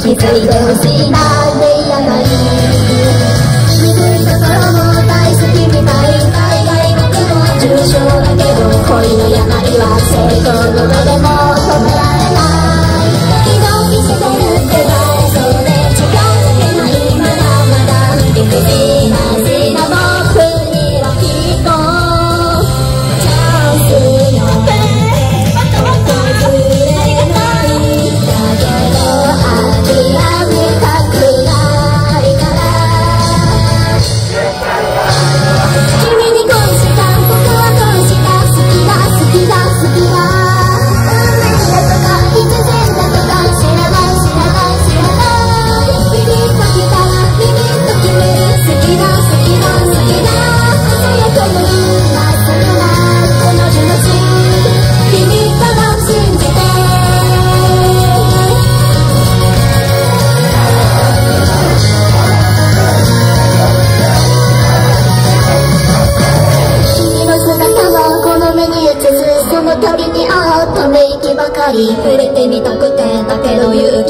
気づいてほしいなでやない鈍いところも大好きみたい大概僕も重症だけど恋の病は成功のどでも止められないドキドキしてるってバレそうで近づけないまだまだ理不尽なしな僕にはきっとチャンスよ崩れないだけど諦めたくないから君に恋した僕は恋した好きだ好きだ好きだ運命だとか必然だとか知らない知らない知らないビビッときたらビビッと決める好きだ好きだ好きだ強くも今すぐなこの気持ち君ただ信じて君の姿はこの目に映すその度にああため息ばかり触れてみたくてだけど勇